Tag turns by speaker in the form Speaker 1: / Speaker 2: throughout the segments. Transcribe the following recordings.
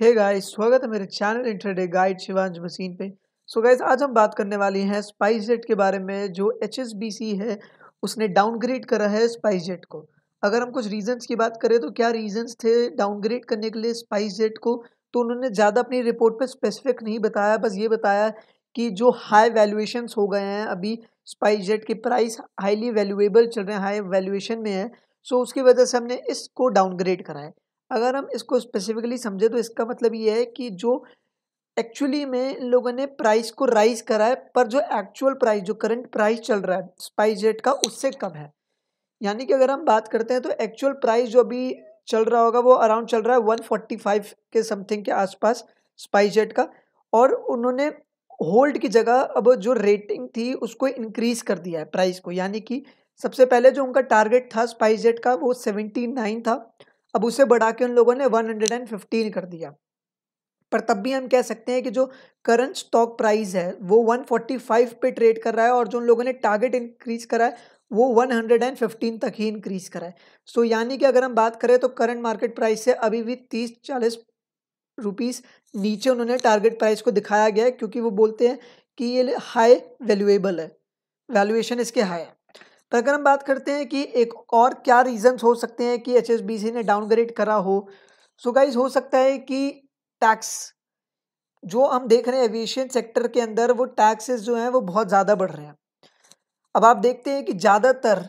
Speaker 1: Hey guys, स्वागत है मेरे channel intraday guide Shivansh machine पे। सो गाइस, आज हम बात करने वाली हैं स्पाइस जेट के बारे में। जो एचएसबीसी है उसने डाउनग्रेड करा है स्पाइस जेट को। अगर हम कुछ रीजंस की बात करें तो क्या रीजंस थे डाउनग्रेड करने के लिए स्पाइस जेट को, तो उन्होंने ज़्यादा अपनी रिपोर्ट पे स्पेसिफिक नहीं बताया, बस ये बताया कि जो हाई वैल्यूएशंस हो गए हैं अभी, स्पाइस जेट के प्राइस हाईली वैल्यूएबल चल रहे हैं, हाई वैल्यूएशन में है। सो उसकी वजह से हमने इसको डाउनग्रेड करा है। अगर हम इसको स्पेसिफिकली समझे तो इसका मतलब ये है कि जो एक्चुअली में इन लोगों ने प्राइस को राइज करा है, पर जो एक्चुअल प्राइस, जो करंट प्राइस चल रहा है स्पाइस जेट का, उससे कम है। यानी कि अगर हम बात करते हैं तो एक्चुअल प्राइस जो अभी चल रहा होगा वो अराउंड चल रहा है 145 के समथिंग के आसपास स्पाइस जेट का। और उन्होंने होल्ड की जगह अब जो रेटिंग थी उसको इंक्रीज कर दिया है प्राइस को। यानी कि सबसे पहले जो उनका टारगेट था स्पाइस जेट का वो 79 था, अब उसे बढ़ा के उन लोगों ने 115 कर दिया। पर तब भी हम कह सकते हैं कि जो करंट स्टॉक प्राइस है वो 145 पे ट्रेड कर रहा है, और जो उन लोगों ने टारगेट इंक्रीज करा है वो 115 तक ही इंक्रीज करा है। सो यानी कि अगर हम बात करें तो करंट मार्केट प्राइस से अभी भी 30-40 रुपीस नीचे उन्होंने टारगेट प्राइस को दिखाया गया है, क्योंकि वो बोलते हैं कि ये हाई वैल्यूएबल है, वैल्यूएशन इसके हाई है। तो अगर हम बात करते हैं कि एक और क्या रीजंस हो सकते हैं कि एचएसबीसी ने डाउनग्रेड करा हो, सो गाइस हो सकता है कि टैक्स, जो हम देख रहे हैं एविएशन सेक्टर के अंदर, वो टैक्सेस जो हैं वो बहुत ज़्यादा बढ़ रहे हैं। अब आप देखते हैं कि ज़्यादातर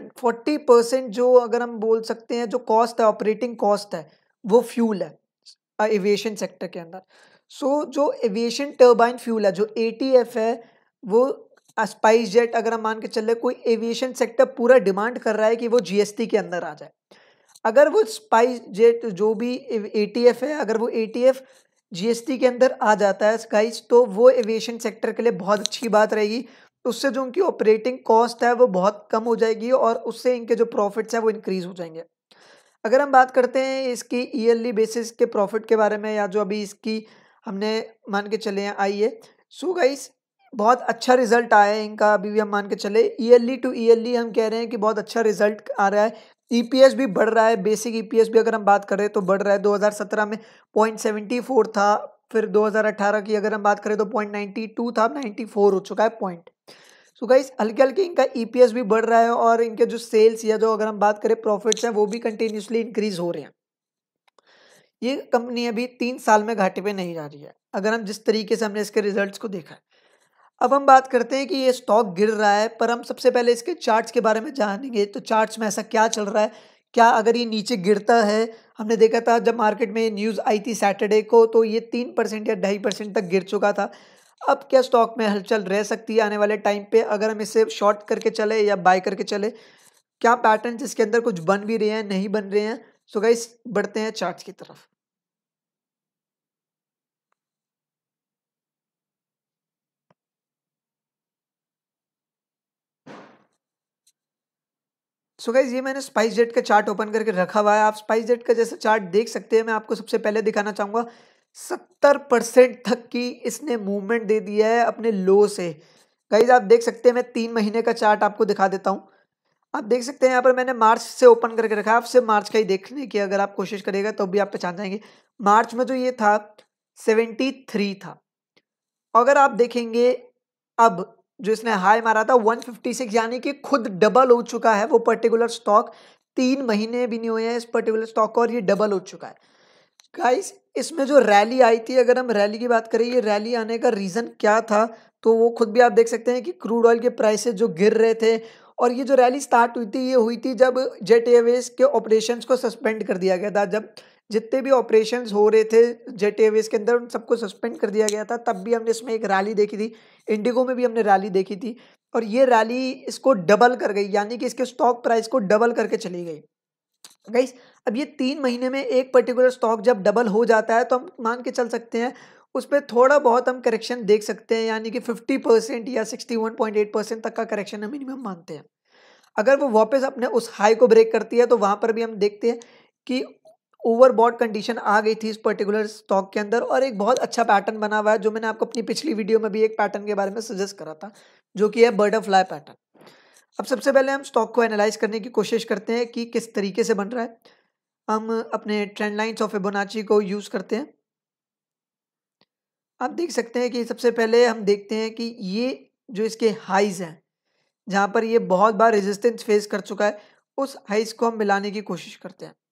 Speaker 1: 40% जो अगर हम बोल सकते हैं जो कॉस्ट है, ऑपरेटिंग कॉस्ट है, वो फ्यूल है एविएशन सेक्टर के अंदर। सो जो एविएशन टर्बाइन फ्यूल है, जो एटीएफ है, वो स्पाइस जेट अगर हम मान के चले, कोई एविएशन सेक्टर पूरा डिमांड कर रहा है कि वो जीएसटी के अंदर आ जाए। अगर वो स्पाइस जेट जो भी एटीएफ है, अगर वो एटीएफ जीएसटी के अंदर आ जाता है गाइस, तो वो एविएशन सेक्टर के लिए बहुत अच्छी बात रहेगी। उससे जो उनकी ऑपरेटिंग कॉस्ट है वो बहुत कम हो जाएगी, और उससे इनके जो प्रॉफिट्स है वो इंक्रीज हो जाएंगे। अगर हम बात करते हैं इसकी ईयरली बेसिस के प्रॉफिट के बारे में, या जो अभी इसकी हमने मान के चले हैं आई है, सो गाइस बहुत अच्छा रिजल्ट आया है इनका। अभी भी हम मान के चले ईयरली टू ईयरली हम कह रहे हैं कि बहुत अच्छा रिजल्ट आ रहा है। ईपीएस भी बढ़ रहा है, बेसिक ईपीएस भी अगर हम बात करें तो बढ़ रहा है। 2017 में 0.74 था, फिर 2018 की अगर हम बात करें तो 0.92 था, 94 हो चुका है पॉइंट। सो गाइस हल्के हल्के इनका ईपीएस भी बढ़ रहा है, और इनके जो सेल्स या जो अगर हम बात करें प्रॉफिट्स हैं वो भी कंटिन्यूसली इंक्रीज हो रहे हैं। ये कंपनी अभी 3 साल में घाटे पे नहीं जा रही है, अगर हम जिस तरीके से हमने इसके रिजल्ट्स को देखा है। अब हम बात करते हैं कि ये स्टॉक गिर रहा है, पर हम सबसे पहले इसके चार्ट्स के बारे में जानेंगे। तो चार्ट्स में ऐसा क्या चल रहा है, क्या अगर ये नीचे गिरता है, हमने देखा था जब मार्केट में न्यूज़ आई थी सैटरडे को, तो ये 3% या 2.5% तक गिर चुका था। अब क्या स्टॉक में हलचल रह सकती है आने वाले टाइम पे, अगर हम इसे शॉर्ट करके चले या बाय करके चले, क्या पैटर्न इसके अंदर कुछ बन भी रहे हैं, नहीं बन रहे हैं। सो गाइस बढ़ते हैं चार्ट्स की तरफ। सो गाइस ये मैंने स्पाइस जेट का चार्ट ओपन करके रखा हुआ है, आप स्पाइस जेट का जैसा चार्ट देख सकते हैं। मैं आपको सबसे पहले दिखाना चाहूंगा 70% तक की इसने मूवमेंट दे दिया है अपने लो से। गाइस आप देख सकते हैं, मैं 3 महीने का चार्ट आपको दिखा देता हूँ। आप देख सकते हैं यहाँ पर मैंने मार्च से ओपन करके रखा है, आप सिर्फ मार्च का ही देखने की अगर आप कोशिश करेगा तो भी आप पहचान जाएंगे। मार्च में जो ये था 73 था, अगर आप देखेंगे अब जो इसने हाई मारा था 156, यानी कि खुद डबल हो चुका है वो पर्टिकुलर स्टॉक। 3 महीने भी नहीं हुए हैं इस पर्टिकुलर स्टॉक को, और ये डबल हो चुका है। गाइस इसमें जो रैली आई थी, अगर हम रैली की बात करें, ये रैली आने का रीजन क्या था, तो वो खुद भी आप देख सकते हैं कि क्रूड ऑयल के प्राइसेस जो गिर रहे थे। और ये जो रैली स्टार्ट हुई थी, ये हुई थी जब जेट एयरवेज के ऑपरेशंस को सस्पेंड कर दिया गया था। जब जितने भी ऑपरेशंस हो रहे थे जेट एयरवेज के अंदर, उन सबको सस्पेंड कर दिया गया था, तब भी हमने इसमें एक रैली देखी थी। इंडिगो में भी हमने रैली देखी थी, और ये रैली इसको डबल कर गई, यानी कि इसके स्टॉक प्राइस को डबल करके चली गई। गाइस अब ये 3 महीने में एक पर्टिकुलर स्टॉक जब डबल हो जाता है, तो हम मान के चल सकते हैं उस पर थोड़ा बहुत हम करेक्शन देख सकते हैं, यानी कि 50% या 61.8% तक का करेक्शन हम मिनिमम मानते हैं। अगर वो वापस अपने उस हाई को ब्रेक करती है, तो वहां पर भी हम देखते हैं कि ओवरबॉट कंडीशन आ गई थी इस पर्टिकुलर स्टॉक के अंदर, और एक बहुत अच्छा पैटर्न बना हुआ है, जो मैंने आपको अपनी पिछली वीडियो में भी एक पैटर्न के बारे में सजेस्ट करा था, जो कि है बटरफ्लाई पैटर्न। अब सबसे पहले हम स्टॉक को एनालाइज करने की कोशिश करते हैं कि किस तरीके से बन रहा है। हम अपने ट्रेंड लाइन्स ऑफ फिबोनाची को यूज करते हैं। आप देख सकते हैं कि सबसे पहले हम देखते हैं कि ये जो इसके हाइज हैं, जहाँ पर ये बहुत बार रेजिस्टेंस फेस कर चुका है, उस हाइज को हम मिलाने की कोशिश करते हैं।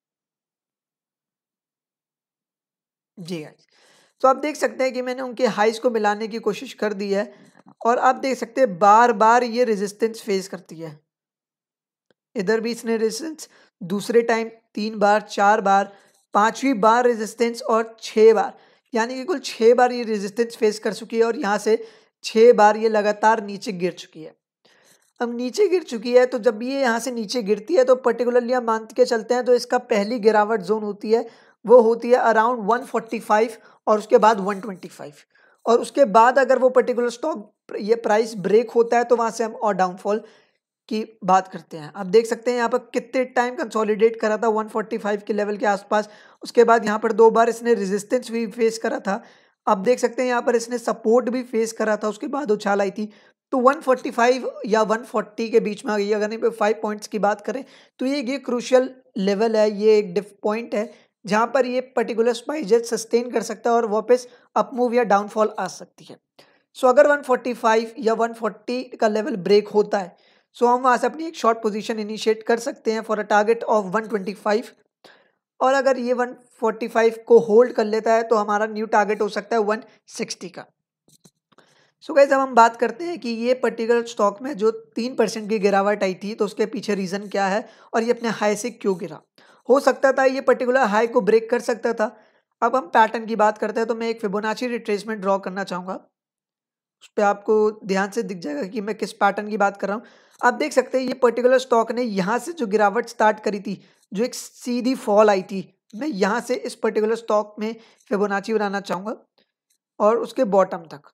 Speaker 1: जी गाइस, तो आप देख सकते हैं कि मैंने उनके हाइज को मिलाने की कोशिश कर दी है और आप देख सकते हैं बार बार ये रेजिस्टेंस फेस करती है। इधर भी इसने रेजिस्टेंस दूसरे टाइम 3 बार, 4 बार, 5वीं बार रेजिस्टेंस और 6 बार, यानी कि कुल 6 बार ये रेजिस्टेंस फेस कर चुकी है और यहाँ से 6 बार ये लगातार नीचे गिर चुकी है। अब नीचे गिर चुकी है तो जब भी ये यहाँ से नीचे गिरती है तो पर्टिकुलरली हम मान के चलते हैं तो इसका पहली गिरावट जोन होती है वो होती है अराउंड 145 और उसके बाद 125 और उसके बाद अगर वो पर्टिकुलर स्टॉक ये प्राइस ब्रेक होता है तो वहाँ से हम और डाउनफॉल की बात करते हैं। आप देख सकते हैं यहाँ पर कितने टाइम कंसोलिडेट करा था 145 के लेवल के आसपास, उसके बाद यहाँ पर 2 बार इसने रेजिस्टेंस भी फेस करा था। आप देख सकते हैं यहाँ पर इसने सपोर्ट भी फेस करा था, उसके बाद उछाल आई थी। तो 145 या 140 के बीच में आ गई। अगर 5 पॉइंट्स की बात करें तो ये क्रूशियल लेवल है, ये एक डिफ पॉइंट है जहाँ पर ये पर्टिकुलर स्पाइस सस्टेन कर सकता है और वापस अप मूव या डाउनफॉल आ सकती है। सो अगर 145 या 140 का लेवल ब्रेक होता है सो हम वहाँ से अपनी एक शॉर्ट पोजीशन इनिशिएट कर सकते हैं फॉर अ टारगेट ऑफ 125 और अगर ये 145 को होल्ड कर लेता है तो हमारा न्यू टारगेट हो सकता है 160 का। सो गाइस अब हम बात करते हैं कि ये पर्टिकुलर स्टॉक में जो 3% की गिरावट आई थी तो उसके पीछे रीज़न क्या है और ये अपने हाई से क्यों गिरा। हो सकता था ये पर्टिकुलर हाई को ब्रेक कर सकता था। अब हम पैटर्न की बात करते हैं तो मैं एक फिबोनाची रिट्रेसमेंट ड्रॉ करना चाहूँगा, उस पे आपको ध्यान से दिख जाएगा कि मैं किस पैटर्न की बात कर रहा हूँ। आप देख सकते हैं ये पर्टिकुलर स्टॉक ने यहाँ से जो गिरावट स्टार्ट करी थी, जो एक सीधी फॉल आई थी, मैं यहाँ से इस पर्टिकुलर स्टॉक में फिबोनाची बनाना चाहूँगा और उसके बॉटम तक।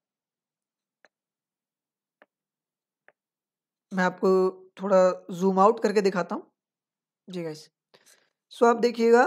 Speaker 1: मैं आपको थोड़ा ज़ूम आउट करके दिखाता हूँ। जी गाइस, सो आप देखिएगा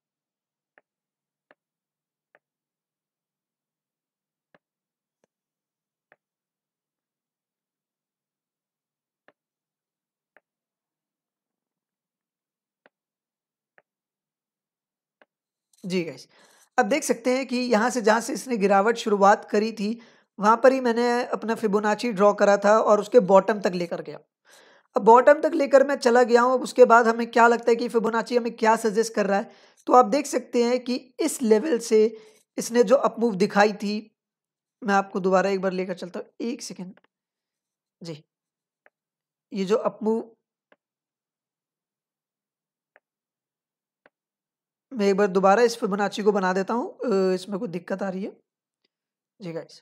Speaker 1: जी गाइस, अब देख सकते हैं कि यहाँ से जहाँ से इसने गिरावट शुरुआत करी थी, वहाँ पर ही मैंने अपना फिबोनाची ड्रॉ करा था और उसके बॉटम तक लेकर गया। अब बॉटम तक लेकर मैं चला गया हूँ, अब उसके बाद हमें क्या लगता है कि फिबोनाची हमें क्या सजेस्ट कर रहा है। तो आप देख सकते हैं कि इस लेवल से इसने जो अप मूव दिखाई थी, मैं आपको दोबारा एक बार लेकर चलता हूँ, 1 सेकंड। जी, ये जो अप मूव मैं एक बार दोबारा इस फिबोनाची को बना देता हूँ, इसमें कोई दिक्कत आ रही है। जी गाइस,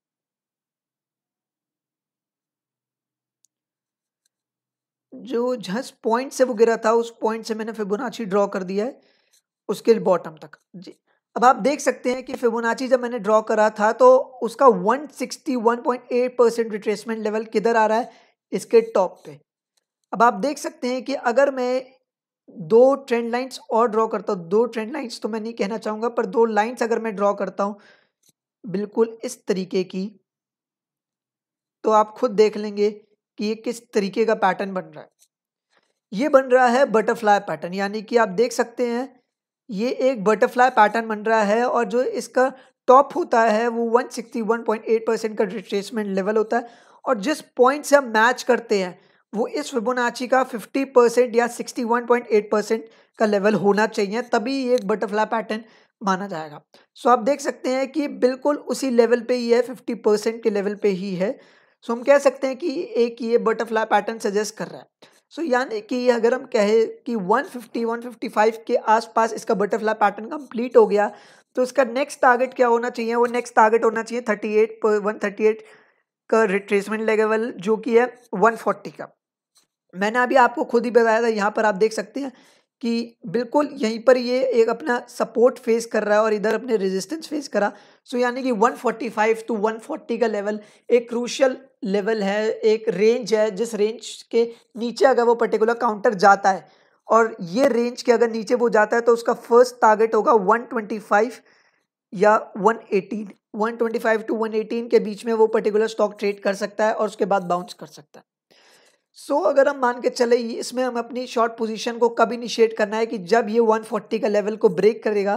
Speaker 1: जो जिस पॉइंट से वो गिरा था उस पॉइंट से मैंने फिबोनाची ड्रॉ कर दिया है उसके बॉटम तक। जी, अब आप देख सकते हैं कि फिबोनाची जब मैंने ड्रॉ करा था तो उसका 161.8% रिट्रेसमेंट लेवल किधर आ रहा है, इसके टॉप पे। अब आप देख सकते हैं कि अगर मैं 2 ट्रेंड लाइन्स और ड्रॉ करता हूँ, 2 ट्रेंड लाइन्स तो मैं नहीं कहना चाहूँगा पर 2 लाइन्स अगर मैं ड्रॉ करता हूँ, बिल्कुल इस तरीके की, तो आप खुद देख लेंगे कि ये किस तरीके का पैटर्न बन रहा है। ये बन रहा है बटरफ्लाई पैटर्न, यानी कि आप देख सकते हैं ये एक बटरफ्लाई पैटर्न बन रहा है और जो इसका टॉप होता है वो 161.8% का रिट्रेसमेंट लेवल होता है और जिस पॉइंट से हम मैच करते हैं वो इस फिबोनाची का 50% या 61.8% का लेवल होना चाहिए, तभी ये एक बटरफ्लाई पैटर्न माना जाएगा। सो आप देख सकते हैं कि बिल्कुल उसी लेवल पे ही है, 50% के लेवल पे ही है। सो हम कह सकते हैं कि एक ये बटरफ्लाई पैटर्न सजेस्ट कर रहा है। सो यानी कि अगर हम कहें कि 150-155 के आसपास इसका बटरफ्लाई पैटर्न कंप्लीट हो गया तो इसका नेक्स्ट टारगेट क्या होना चाहिए, वो नेक्स्ट टारगेट होना चाहिए 138 का रिट्रेसमेंट लेवल जो कि है 140 का। मैंने अभी आपको खुद ही बताया था, यहाँ पर आप देख सकते हैं कि बिल्कुल यहीं पर ये एक अपना सपोर्ट फेस कर रहा है और इधर अपने रेजिस्टेंस फेस करा। सो यानी कि 145 टू 140 का लेवल एक क्रूशियल लेवल है, एक रेंज है जिस रेंज के नीचे अगर वो पर्टिकुलर काउंटर जाता है और ये रेंज के अगर नीचे वो जाता है तो उसका फर्स्ट टारगेट होगा 125 या 118, 125 टू 118 के बीच में वो पर्टिकुलर स्टॉक ट्रेड कर सकता है और उसके बाद बाउंस कर सकता है। सो अगर हम मान के चले इसमें हम अपनी शॉर्ट पोजीशन को कब इनिशिएट करना है कि जब ये 140 का लेवल को ब्रेक करेगा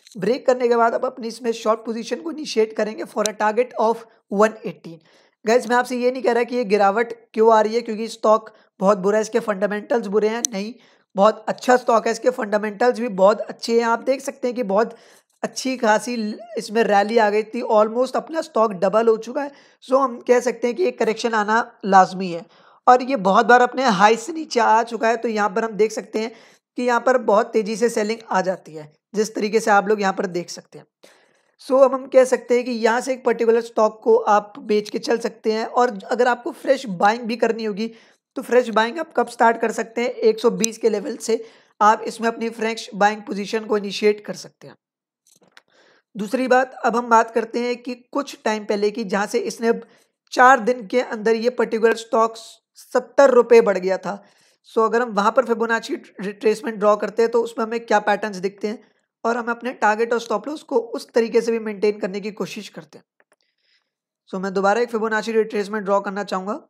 Speaker 1: ब्रेक करने के बाद अब अपनी इसमें शॉर्ट पोजीशन को इनिशिएट करेंगे for a target of 118। Guys मैं आपसे ये नहीं कह रहा कि ये गिरावट क्यों आ रही है क्योंकि स्टॉक बहुत बुरा है, इसके फंडामेंटल्स बुरे हैं, नहीं, बहुत अच्छा स्टॉक है, इसके फंडामेंटल्स भी बहुत अच्छे हैं। आप देख सकते हैं कि बहुत अच्छी खासी इसमें रैली आ गई थी, ऑलमोस्ट अपना स्टॉक डबल हो चुका है। सो हम कह सकते हैं कि एक करेक्शन आना लाजमी है और ये बहुत बार अपने हाई से नीचे आ चुका है। तो यहाँ पर हम देख सकते हैं कि यहाँ पर बहुत तेजी से सेलिंग आ जाती है, जिस तरीके से आप लोग यहाँ पर देख सकते हैं। सो अब हम कह सकते हैं कि यहाँ से एक पर्टिकुलर स्टॉक को आप बेच के चल सकते हैं और अगर आपको फ्रेश बाइंग भी करनी होगी तो फ्रेश बाइंग आप कब स्टार्ट कर सकते हैं, 120 के लेवल से आप इसमें अपनी फ्रेश बाइंग पोजीशन को इनिशिएट कर सकते हैं। दूसरी बात, अब हम बात करते हैं कि कुछ टाइम पहले की, जहां से इसने 4 दिन के अंदर ये पर्टिकुलर स्टॉक 70 रुपये बढ़ गया था। सो अगर हम वहां पर फिबोनाची रिट्रेसमेंट ड्रॉ करते हैं तो उसमें हमें क्या पैटर्न्स दिखते हैं और हम अपने टारगेट और स्टॉप लॉस को उस तरीके से भी मेंटेन करने की कोशिश करते हैं। सो मैं दोबारा एक फिबोनाची रिट्रेसमेंट ड्रॉ करना चाहूंगा।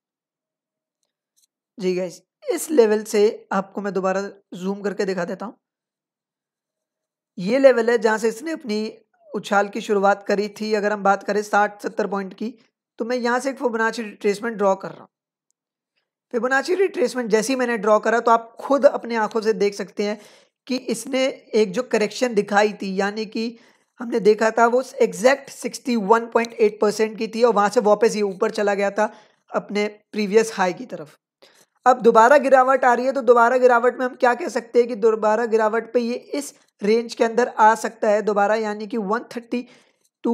Speaker 1: जी गाइस, इस लेवल से आपको मैं दोबारा जूम करके दिखा देता हूँ। ये लेवल है जहां से इसने अपनी उछाल की शुरुआत करी थी। अगर हम बात करें 60-70 पॉइंट की, तो मैं यहाँ से एक फिबोनाची रिट्रेसमेंट ड्रॉ कर रहा हूँ। फिबोनाची रिट्रेसमेंट जैसे ही मैंने ड्रॉ करा तो आप खुद अपने आंखों से देख सकते हैं कि इसने एक जो करेक्शन दिखाई थी, यानी कि हमने देखा था वो एग्जैक्ट 61.8% की थी और वहां से वापस ये ऊपर चला गया था अपने प्रीवियस हाई की तरफ। अब दोबारा गिरावट आ रही है तो दोबारा गिरावट में हम क्या कह सकते हैं कि दोबारा गिरावट पे ये इस रेंज के अंदर आ सकता है दोबारा, यानी कि 130 टू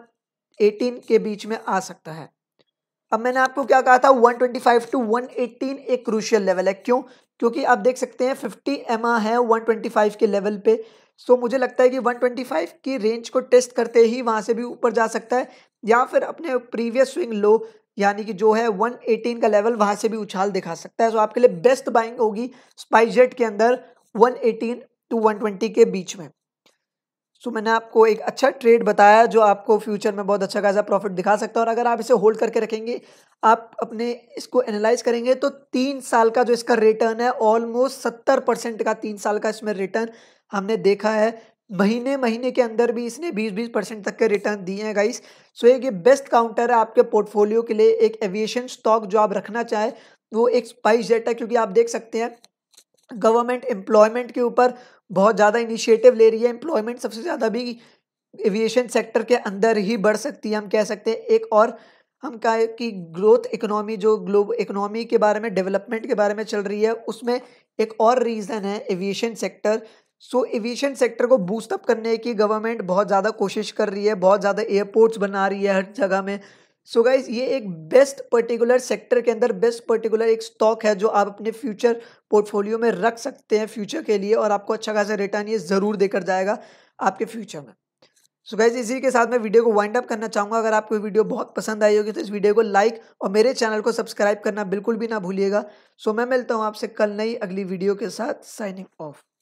Speaker 1: 118 के बीच में आ सकता है। अब मैंने आपको क्या कहा था, 125 टू 118 एक क्रूशियल लेवल है। क्यों? क्योंकि आप देख सकते हैं 50 एमआ है 125 के लेवल पे। सो मुझे लगता है कि 125 की रेंज को टेस्ट करते ही वहां से भी ऊपर जा सकता है या फिर अपने प्रीवियस स्विंग लो यानी कि जो है 118 का लेवल वहां से भी उछाल दिखा सकता है। सो आपके लिए बेस्ट बाइंग होगी स्पाइसजेट के अंदर 118 टू 120 के बीच में। सो मैंने आपको एक अच्छा ट्रेड बताया जो आपको फ्यूचर में बहुत अच्छा खासा प्रॉफिट दिखा सकता है और अगर आप इसे होल्ड करके रखेंगे, आप अपने इसको एनालाइज करेंगे तो 3 साल का जो इसका रिटर्न है ऑलमोस्ट 70% का 3 साल का इसमें रिटर्न हमने देखा है। महीने महीने के अंदर भी इसने 20-20% तक के रिटर्न दिए हैं गाइस। सो एक ये बेस्ट काउंटर है आपके पोर्टफोलियो के लिए। एक एविएशन स्टॉक जो आप रखना चाहें वो एक स्पाइसजेट है, क्योंकि आप देख सकते हैं गवर्नमेंट एम्प्लॉयमेंट के ऊपर बहुत ज़्यादा इनिशिएटिव ले रही है। एम्प्लॉयमेंट सबसे ज़्यादा भी एविएशन सेक्टर के अंदर ही बढ़ सकती है। हम कह सकते हैं एक और हम कहा कि ग्रोथ इकोनॉमी जो ग्लोबल इकोनॉमी के बारे में, डेवलपमेंट के बारे में चल रही है, उसमें एक और रीज़न है aviation sector. So aviation sector को बूस्ट अप करने की गवर्नमेंट बहुत ज़्यादा कोशिश कर रही है, बहुत ज़्यादा एयरपोर्ट्स बना रही है हर जगह में। सो गाइज ये एक बेस्ट पर्टिकुलर सेक्टर के अंदर बेस्ट पर्टिकुलर एक स्टॉक है जो आप अपने फ्यूचर पोर्टफोलियो में रख सकते हैं फ्यूचर के लिए और आपको अच्छा खासा रिटर्न ये ज़रूर देकर जाएगा आपके फ्यूचर में। सो गाइज इसी के साथ मैं वीडियो को वाइंड अप करना चाहूँगा। अगर आपको वीडियो बहुत पसंद आई होगी तो इस वीडियो को लाइक और मेरे चैनल को सब्सक्राइब करना बिल्कुल भी ना भूलिएगा। सो मैं मिलता हूँ आपसे कल नई अगली वीडियो के साथ। Signing of.